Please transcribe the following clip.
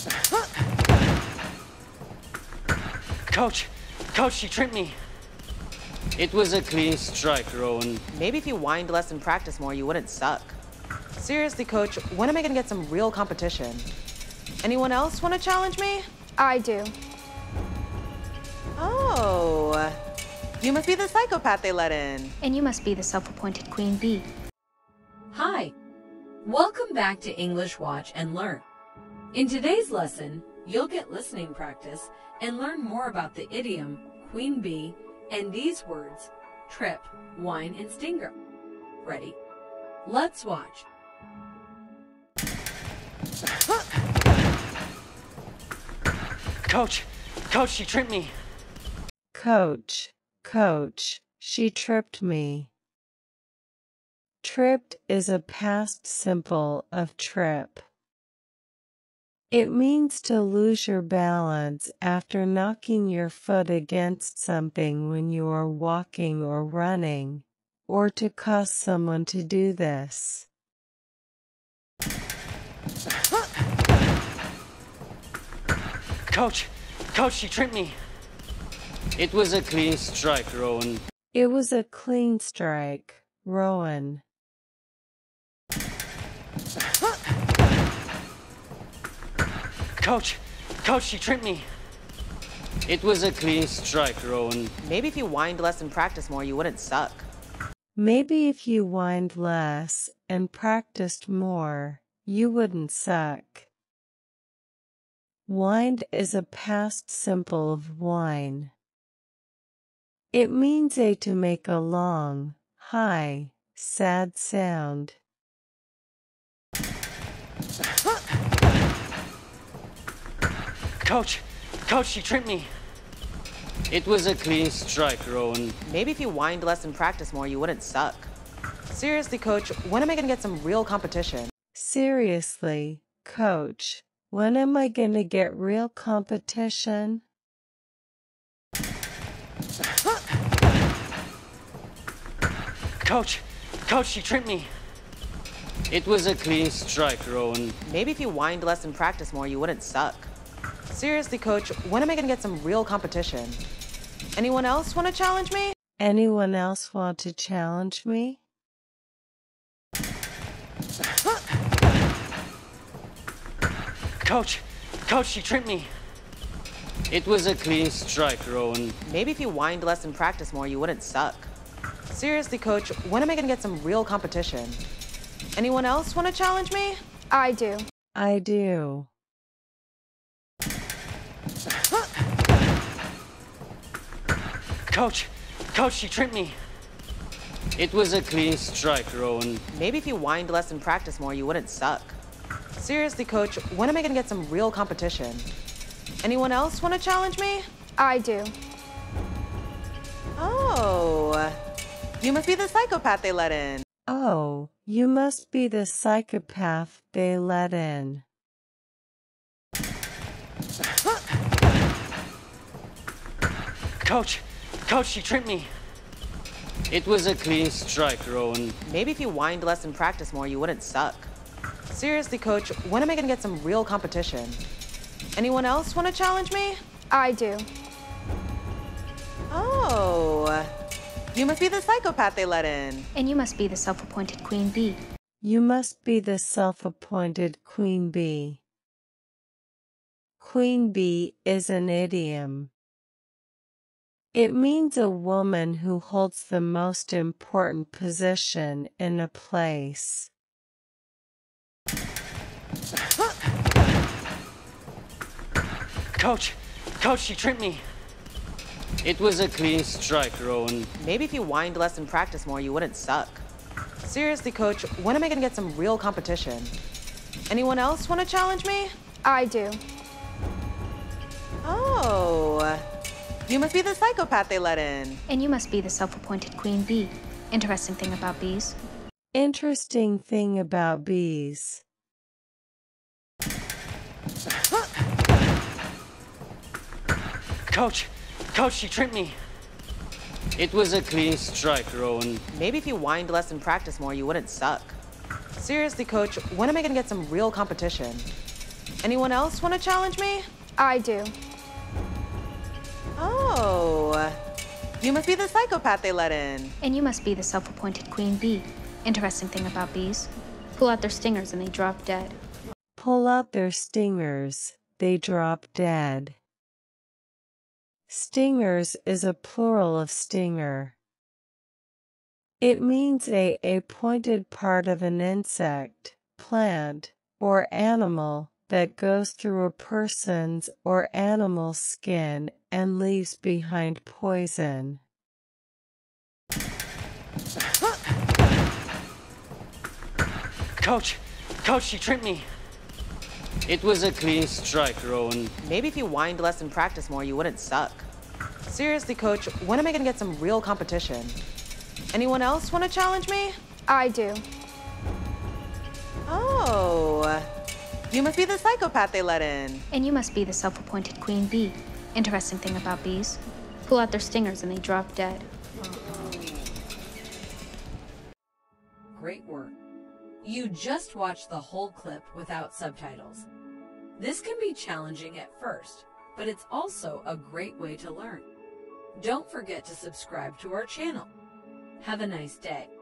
Coach, she tripped me. It was a clean strike, Rowan. Maybe if you whined less and practiced more, you wouldn't suck. Seriously, Coach, when am I gonna get some real competition? Anyone else want to challenge me? I do. Oh, you must be the psychopath they let in. And you must be the self-appointed Queen Bee. Hi, welcome back to English Watch and Learn. In today's lesson, you'll get listening practice and learn more about the idiom queen bee and these words trip, whine, and stinger. Ready? Let's watch. Coach, she tripped me. Coach, she tripped me. Tripped is a past simple of trip. It means to lose your balance after knocking your foot against something when you are walking or running, or to cause someone to do this. Coach, she tripped me. It was a clean strike, Rowan. It was a clean strike, Rowan. Coach, she tripped me. It was a clean strike, Rowan. Maybe if you whined less and practiced more, you wouldn't suck. Maybe if you whined less and practiced more, you wouldn't suck. Whined is a past simple of whine. It means to make a long, high, sad sound. Coach, she tripped me. It was a clean strike, Rowan. Maybe if you whined less and practiced more, you wouldn't suck. Seriously, Coach, when am I gonna get some real competition? Seriously, Coach, when am I gonna get real competition? Coach, she tripped me. It was a clean strike, Rowan. Maybe if you whined less and practiced more, you wouldn't suck. Seriously, Coach, when am I gonna get some real competition? Anyone else want to challenge me? Anyone else want to challenge me? Coach, she tripped me. It was a clean strike, Rowan. Maybe if you whined less and practiced more, you wouldn't suck. Seriously, Coach, when am I gonna get some real competition? Anyone else want to challenge me? I do. I do. Coach, she tripped me. It was a clean strike, Rowan. Maybe if you whined less and practiced more, you wouldn't suck. Seriously, Coach, when am I gonna get some real competition? Anyone else want to challenge me? I do. Oh, you must be the psychopath they let in. Oh, you must be the psychopath they let in. Coach, she tripped me. It was a clean strike, Rowan. Maybe if you whined less and practiced more, you wouldn't suck. Seriously, Coach, when am I gonna get some real competition? Anyone else want to challenge me? I do. Oh, you must be the psychopath they let in. And you must be the self-appointed Queen Bee. You must be the self-appointed Queen Bee. Queen Bee is an idiom. It means a woman who holds the most important position in a place. Coach, she tripped me. It was a clean strike, Rowan. Maybe if you whined less and practiced more, you wouldn't suck. Seriously, Coach, when am I gonna get some real competition? Anyone else want to challenge me? I do. Oh, you must be the psychopath they let in. And you must be the self-appointed Queen Bee. Interesting thing about bees. Interesting thing about bees. Coach, she tripped me. It was a clean strike, Rowan. Maybe if you whined less and practiced more, you wouldn't suck. Seriously, Coach, when am I gonna get some real competition? Anyone else want to challenge me? I do. Oh, you must be the psychopath they let in. And you must be the self-appointed queen bee. Interesting thing about bees. Pull out their stingers and they drop dead. Pull out their stingers, they drop dead. Stingers is a plural of stinger. It means a pointed part of an insect, plant, or animal that goes through a person's or animal's skin and leaves behind poison. Coach, she tripped me. It was a clean strike, Rowan. Maybe if you whined less and practiced more, you wouldn't suck. Seriously, coach, when am I gonna get some real competition? Anyone else want to challenge me? I do. Oh, you must be the psychopath they let in. And you must be the self-appointed queen bee. Interesting thing about bees. Pull out their stingers and they drop dead. Great work. You just watched the whole clip without subtitles. This can be challenging at first, but it's also a great way to learn. Don't forget to subscribe to our channel. Have a nice day.